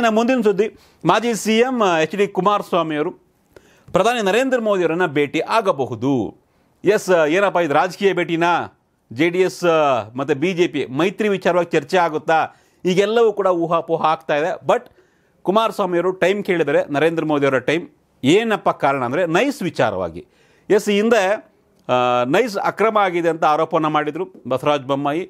ಇನ್ನು ಮುಂದಿನ ಸುದ್ದಿ, ಮಾಜಿ CM HD ಕುಮಾರಸ್ವಾಮಿ ಅವರು ಪ್ರಧಾನಿ ನರೇಂದ್ರ ಮೋದಿಯವರನ್ನು ಭೇಟಿ ಆಗಬಹುದು. ಎಸ್, ಏನಪ್ಪ ಇದು ರಾಜಕೀಯ ಭೇಟಿನಾ? JDS ಮತ್ತು BJP ಮೈತ್ರಿ ವಿಚಾರವಾಗಿ ಚರ್ಚೆ ಆಗುತ್ತಾ? ಈಗೆಲ್ಲವೂ ಕೂಡ ಊಹಾಪೋಹ ಆಗ್ತಾ ಇದೆ. ಬಟ್ ಕುಮಾರಸ್ವಾಮಿಯವರು ಟೈಮ್ ಕೇಳಿದರೆ ನರೇಂದ್ರ ಮೋದಿಯವರ ಟೈಮ್. ಏನಪ್ಪ ಕಾರಣ ಅಂದರೆ ನೈಸ್ ವಿಚಾರವಾಗಿ. ಎಸ್, ಈ ಹಿಂದೆ ನೈಸ್ ಅಕ್ರಮ ಆಗಿದೆ ಅಂತ ಆರೋಪವನ್ನು ಮಾಡಿದರು ಬಸವರಾಜ ಬೊಮ್ಮಾಯಿ,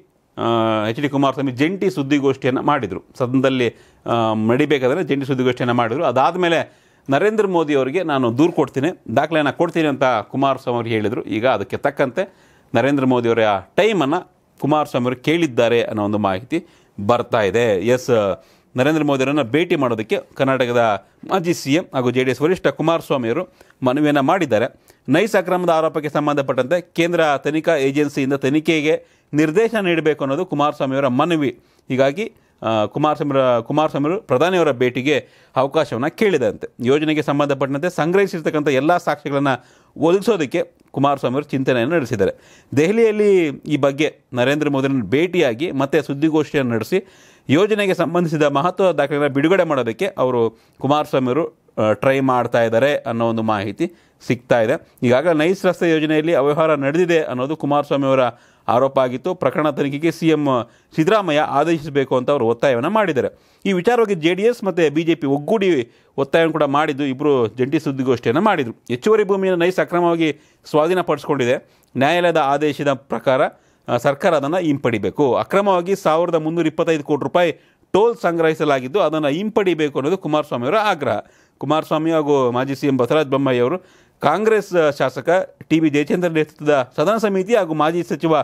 HD ಕುಮಾರಸ್ವಾಮಿ ಜಂಟಿ ಸುದ್ದಿಗೋಷ್ಠಿಯನ್ನು ಮಾಡಿದರು. ಸದನದಲ್ಲಿ ನಡಿಬೇಕಾದ್ರೆ ಜಂಟಿ ಸುದ್ದಿಗೋಷ್ಠಿಯನ್ನು ಮಾಡಿದರು. ಅದಾದಮೇಲೆ ನರೇಂದ್ರ ಮೋದಿ ಅವರಿಗೆ ನಾನು ದೂರು ಕೊಡ್ತೀನಿ, ದಾಖಲೆಯನ್ನು ಕೊಡ್ತೀನಿ ಅಂತ ಕುಮಾರಸ್ವಾಮಿ ಅವರು ಹೇಳಿದರು. ಈಗ ಅದಕ್ಕೆ ತಕ್ಕಂತೆ ನರೇಂದ್ರ ಮೋದಿಯವರ ಟೈಮನ್ನು ಕುಮಾರಸ್ವಾಮಿ ಅವರು ಕೇಳಿದ್ದಾರೆ ಅನ್ನೋ ಒಂದು ಮಾಹಿತಿ ಬರ್ತಾ ಇದೆ. ಎಸ್, ನರೇಂದ್ರ ಮೋದಿಯವರನ್ನು ಭೇಟಿ ಮಾಡೋದಕ್ಕೆ ಕರ್ನಾಟಕದ ಮಾಜಿ CM ಹಾಗೂ JDS ವರಿಷ್ಠ ಕುಮಾರಸ್ವಾಮಿಯವರು ಮನವಿಯನ್ನು ಮಾಡಿದ್ದಾರೆ. ನೈಸ್ ಅಕ್ರಮದ ಆರೋಪಕ್ಕೆ ಸಂಬಂಧಪಟ್ಟಂತೆ ಕೇಂದ್ರ ತನಿಖಾ ಏಜೆನ್ಸಿಯಿಂದ ತನಿಖೆಗೆ ನಿರ್ದೇಶನ ನೀಡಬೇಕು ಅನ್ನೋದು ಕುಮಾರಸ್ವಾಮಿಯವರ ಮನವಿ. ಹೀಗಾಗಿ ಕುಮಾರಸ್ವಾಮಿಯವರು ಪ್ರಧಾನಿಯವರ ಭೇಟಿಗೆ ಅವಕಾಶವನ್ನು ಕೇಳಿದಂತೆ. ಯೋಜನೆಗೆ ಸಂಬಂಧಪಟ್ಟಂತೆ ಸಂಗ್ರಹಿಸಿರ್ತಕ್ಕಂಥ ಎಲ್ಲ ಸಾಕ್ಷ್ಯಗಳನ್ನು ಒದಗಿಸೋದಕ್ಕೆ ಕುಮಾರಸ್ವಾಮಿಯವರು ಚಿಂತನೆಯನ್ನು ನಡೆಸಿದ್ದಾರೆ. ದೆಹಲಿಯಲ್ಲಿ ಈ ಬಗ್ಗೆ ನರೇಂದ್ರ ಮೋದಿಯನ್ನು ಭೇಟಿಯಾಗಿ ಮತ್ತೆ ಸುದ್ದಿಗೋಷ್ಠಿಯನ್ನು ನಡೆಸಿ ಯೋಜನೆಗೆ ಸಂಬಂಧಿಸಿದ ಮಹತ್ವದ ದಾಖಲೆಗಳನ್ನು ಬಿಡುಗಡೆ ಮಾಡೋದಕ್ಕೆ ಅವರು ಕುಮಾರಸ್ವಾಮಿಯವರು ಟ್ರೈ ಮಾಡ್ತಾ ಇದ್ದಾರೆ ಅನ್ನೋ ಒಂದು ಮಾಹಿತಿ ಸಿಗ್ತಾ ಇದೆ. ಈಗಾಗಲೇ ನೈಸ್ ರಸ್ತೆ ಯೋಜನೆಯಲ್ಲಿ ಅವ್ಯವಹಾರ ನಡೆದಿದೆ ಅನ್ನೋದು ಕುಮಾರಸ್ವಾಮಿಯವರ ಆರೋಪ ಆಗಿತ್ತು. ಪ್ರಕರಣ ತನಿಖೆಗೆ CM ಸಿದ್ದರಾಮಯ್ಯ ಆದೇಶಿಸಬೇಕು ಅಂತ ಅವರು ಒತ್ತಾಯವನ್ನು ಮಾಡಿದ್ದಾರೆ. ಈ ವಿಚಾರವಾಗಿ JDS ಮತ್ತು BJP ಒಗ್ಗೂಡಿ ಒತ್ತಾಯವನ್ನು ಕೂಡ ಮಾಡಿದ್ದು. ಇಬ್ಬರು ಜಂಟಿ ಸುದ್ದಿಗೋಷ್ಠಿಯನ್ನು ಮಾಡಿದರು. ಹೆಚ್ಚುವರಿ ಭೂಮಿಯನ್ನು ನೈಸ್ ಅಕ್ರಮವಾಗಿ ಸ್ವಾಧೀನಪಡಿಸಿಕೊಂಡಿದೆ. ನ್ಯಾಯಾಲಯದ ಆದೇಶದ ಪ್ರಕಾರ ಸರ್ಕಾರ ಅದನ್ನು ಹಿಂಪಡಿಬೇಕು. ಅಕ್ರಮವಾಗಿ 1325 ಕೋಟಿ ರೂಪಾಯಿ ಟೋಲ್ ಸಂಗ್ರಹಿಸಲಾಗಿದ್ದು ಅದನ್ನು ಹಿಂಪಡಿಬೇಕು ಅನ್ನೋದು ಕುಮಾರಸ್ವಾಮಿಯವರ ಆಗ್ರಹ. ಕುಮಾರಸ್ವಾಮಿ ಹಾಗೂ ಮಾಜಿ CM ಬಸವರಾಜ ಬೊಮ್ಮಾಯಿ ಅವರು ಕಾಂಗ್ರೆಸ್ ಶಾಸಕ TB ಜಯಚಂದ್ರ ನೇತೃತ್ವದ ಸದನ ಸಮಿತಿ ಹಾಗೂ ಮಾಜಿ ಸಚಿವ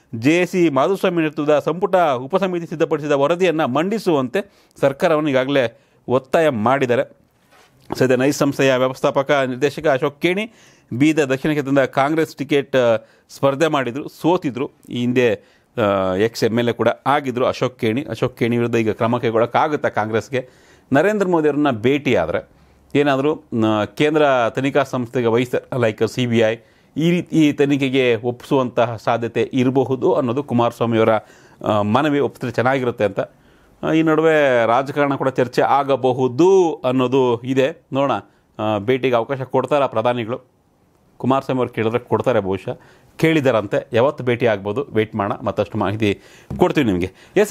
JC ಮಾಧುಸ್ವಾಮಿ ನೇತೃತ್ವದ ಸಂಪುಟ ಉಪಸಮಿತಿ ಸಿದ್ಧಪಡಿಸಿದ ವರದಿಯನ್ನು ಮಂಡಿಸುವಂತೆ ಸರ್ಕಾರವನ್ನು ಈಗಾಗಲೇ ಒತ್ತಾಯ ಮಾಡಿದ್ದಾರೆ. ಸದ್ಯ ನೈಸ್ ಸಂಸ್ಥೆಯ ವ್ಯವಸ್ಥಾಪಕ ನಿರ್ದೇಶಕ ಅಶೋಕ್ ಕೇಣಿ ಬೀದರ್ ದಕ್ಷಿಣ ಕ್ಷೇತ್ರದ ಕಾಂಗ್ರೆಸ್ ಟಿಕೆಟ್ ಸ್ಪರ್ಧೆ ಮಾಡಿದರು, ಸೋತಿದ್ರು. ಈ ಹಿಂದೆ ex-MLA ಕೂಡ ಆಗಿದ್ದರು ಅಶೋಕ್ ಕೇಣಿ ವಿರುದ್ಧ ಈಗ ಕ್ರಮ ಕೈಗೊಳ್ಳೋಕ್ಕಾಗುತ್ತಾ ಕಾಂಗ್ರೆಸ್ಗೆ? ನರೇಂದ್ರ ಮೋದಿಯವರನ್ನ ಭೇಟಿ ಆದರೆ ಏನಾದರೂ ಕೇಂದ್ರ ತನಿಖಾ ಸಂಸ್ಥೆಗೆ ಲೈಕ್ CBI ಈ ತನಿಖೆಗೆ ಒಪ್ಪಿಸುವಂತಹ ಸಾಧ್ಯತೆ ಇರಬಹುದು ಅನ್ನೋದು ಕುಮಾರಸ್ವಾಮಿಯವರ ಮನವಿ. ಒಪ್ಪಿದ್ರೆ ಚೆನ್ನಾಗಿರುತ್ತೆ ಅಂತ. ಈ ನಡುವೆ ರಾಜಕಾರಣ ಕೂಡ ಚರ್ಚೆ ಆಗಬಹುದು ಅನ್ನೋದು ಇದೆ. ನೋಡೋಣ, ಭೇಟಿಗೆ ಅವಕಾಶ ಕೊಡ್ತಾರಾ ಪ್ರಧಾನಿಗಳು? ಕುಮಾರಸ್ವಾಮಿ ಅವರು ಕೇಳಿದ್ರೆ ಕೊಡ್ತಾರೆ, ಬಹುಶಃ ಕೇಳಿದಾರಂತೆ. ಯಾವತ್ತು ಭೇಟಿ ಆಗ್ಬೋದು ವೆಯ್ಟ್ ಮಾಡೋಣ, ಮತ್ತಷ್ಟು ಮಾಹಿತಿ ಕೊಡ್ತೀವಿ ನಿಮಗೆ. ಎಸ್.